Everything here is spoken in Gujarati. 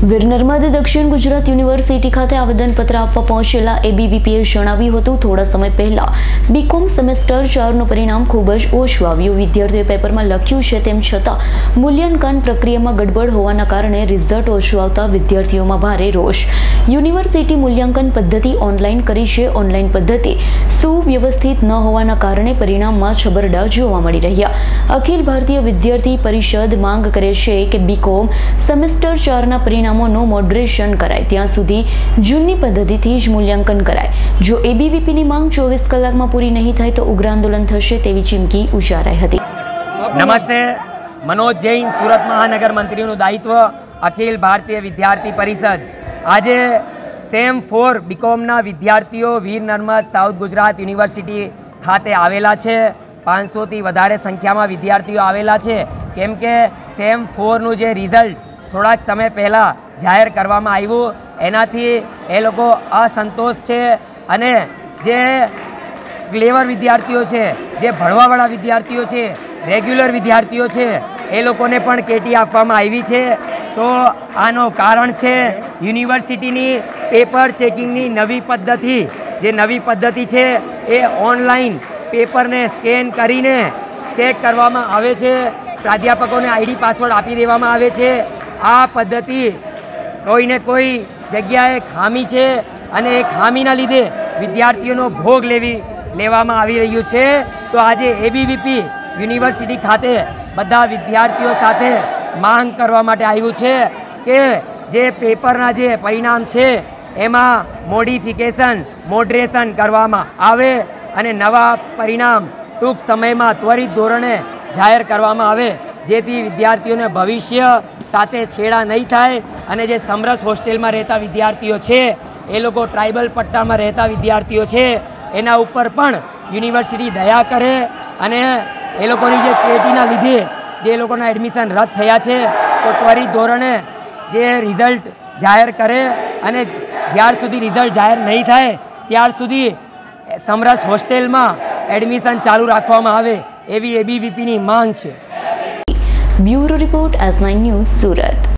વીર નર્મદ દક્ષિણ ગુજરાત યુનિવર્સિટી ખાતે આવેદનપત્ર આપવા પહોંચેલા એબીવીપીએ જણાવ્યું હતું થોડા સમય પહેલા બીકોમ સેમેસ્ટર 4નું પરિણામ ખૂબ જ ઓછું આવ્યું। વિદ્યાર્થીઓએ પેપરમાં લખ્યું છે તેમ છતાં મૂલ્યાંકન પ્રક્રિયામાં ગડબડ હોવાના કારણે રિઝલ્ટ ઓછું આવતા વિદ્યાર્થીઓમાં ભારે રોષ। યુનિવર્સિટી મૂલ્યાંકન પદ્ધતિ ઓનલાઈન કરી છે। ઓનલાઈન પદ્ધતિ સુવ્યવસ્થિત ન હોવાના કારણે પરિણામમાં છબરડા જોવા મળી રહ્યા। અખિલ ભારતીય વિદ્યાર્થી પરિષદ માંગ કરે છે કે બીકોમ સેમેસ્ટર 4ના પરિણામોનું મોડરેશન કરાય ત્યાં સુધી જૂની પદ્ધતિથી જ મૂલ્યાંકન કરાય। જો એબીવીપીની માંગ 24 કલાકમાં પૂરી નહીં થાય તો ઉગ્ર આંદોલન થશે તેવી ચીમકી ઉચ્ચારાઈ હતી। નમસ્તે, મનોજ જૈન, સુરત મહાનગર મંત્રીનું દાયિત્વ, અખિલ ભારતીય વિદ્યાર્થી પરિષદ। આજે સેમ 4 બીકોમના વિદ્યાર્થીઓ વીર નર્મદ સાઉથ ગુજરાત યુનિવર્સિટી ખાતે આવેલા છે। 500થી વધારે સંખ્યામાં વિદ્યાર્થીઓ આવેલા છે કેમ કે સેમ 4નું જે રિઝલ્ટ થોડાક સમય પહેલાં જાહેર કરવામાં આવ્યું એનાથી એ લોકો અસંતોષ છે અને જે ક્લેવર વિદ્યાર્થીઓ છે, જે ભણવાવાળા વિદ્યાર્થીઓ છે, રેગ્યુલર વિદ્યાર્થીઓ છે એ લોકોને પણ કેટી આપવામાં આવી છે। તો આનો કારણ છે યુનિવર્સિટીની પેપર ચેકિંગની નવી પદ્ધતિ। જે નવી પદ્ધતિ છે એ ઓનલાઈન પેપરને સ્કેન કરીને ચેક કરવામાં આવે છે, પ્રાધ્યાપકોને આઈડી પાસવર્ડ આપી દેવામાં આવે છે। આ પદ્ધતિ કોઈને કોઈ જગ્યાએ ખામી છે અને એ ખામીના લીધે વિદ્યાર્થીઓનો ભોગ લેવામાં આવી રહ્યું છે। તો આજે એબીવીપી યુનિવર્સિટી ખાતે બધા વિદ્યાર્થીઓ સાથે માંગ કરવા માટે આવ્યું છે કે જે પેપરના જે પરિણામ છે એમાં મોડરેશન કરવામાં આવે અને નવા પરિણામ ટૂંક સમયમાં ત્વરિત ધોરણે જાહેર કરવામાં આવે જેથી વિદ્યાર્થીઓને ભવિષ્ય સાથે છેડા નહીં થાય અને જે સમરસ હોસ્ટેલમાં રહેતા વિદ્યાર્થીઓ છે એ લોકો ટ્રાઇબલ પટ્ટામાં રહેતા વિદ્યાર્થીઓ છે એના ઉપર પણ યુનિવર્સિટી દયા કરે અને એ લોકોની જે કેટીના લીધે જે લોકોના એડમિશન રદ થયા છે તો ત્વરિત ધોરણે જે રિઝલ્ટ જાહેર કરે અને જ્યાર સુધી રિઝલ્ટ જાહેર નહીં થાય ત્યાર સુધી સમરસ હોસ્ટેલમાં એડમિશન ચાલુ રાખવામાં આવે એવી એબીવીપીની માંગ છે। Bureau report S9 news, Surat.